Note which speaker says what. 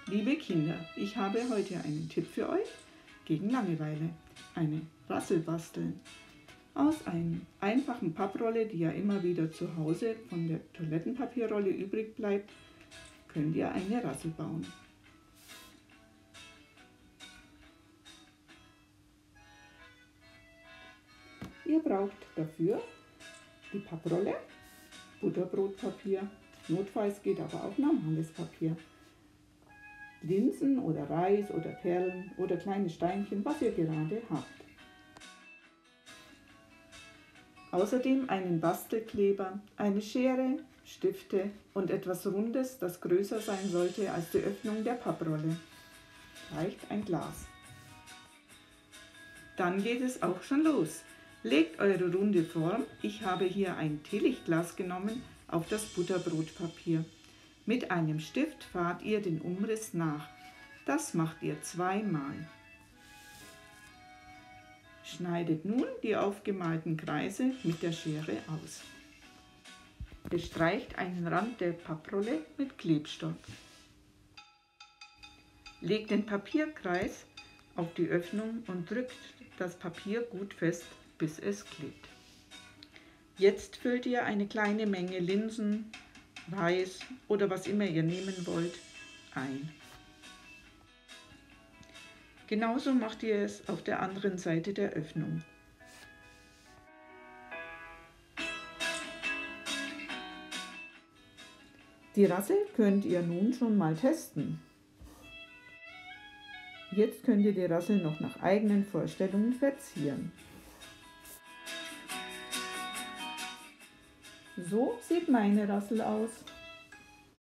Speaker 1: Liebe Kinder, ich habe heute einen Tipp für euch gegen Langeweile. Eine Rassel basteln. Aus einer einfachen Papprolle, die ja immer wieder zu Hause von der Toilettenpapierrolle übrig bleibt, könnt ihr eine Rassel bauen. Ihr braucht dafür die Papprolle, Butterbrotpapier, notfalls geht aber auch normales Papier, Linsen oder Reis oder Perlen oder kleine Steinchen, was ihr gerade habt. Außerdem einen Bastelkleber, eine Schere, Stifte und etwas Rundes, das größer sein sollte als die Öffnung der Papprolle. Reicht ein Glas. Dann geht es auch schon los. Legt eure runde Form, ich habe hier ein Teelichtglas genommen, auf das Butterbrotpapier. Mit einem Stift fahrt ihr den Umriss nach. Das macht ihr zweimal. Schneidet nun die aufgemalten Kreise mit der Schere aus. Bestreicht einen Rand der Papprolle mit Klebstoff. Legt den Papierkreis auf die Öffnung und drückt das Papier gut fest, bis es klebt. Jetzt füllt ihr eine kleine Menge Linsen, Reis oder was immer ihr nehmen wollt, ein. Genauso macht ihr es auf der anderen Seite der Öffnung. Die Rassel könnt ihr nun schon mal testen. Jetzt könnt ihr die Rassel noch nach eigenen Vorstellungen verzieren. So sieht meine Rassel aus.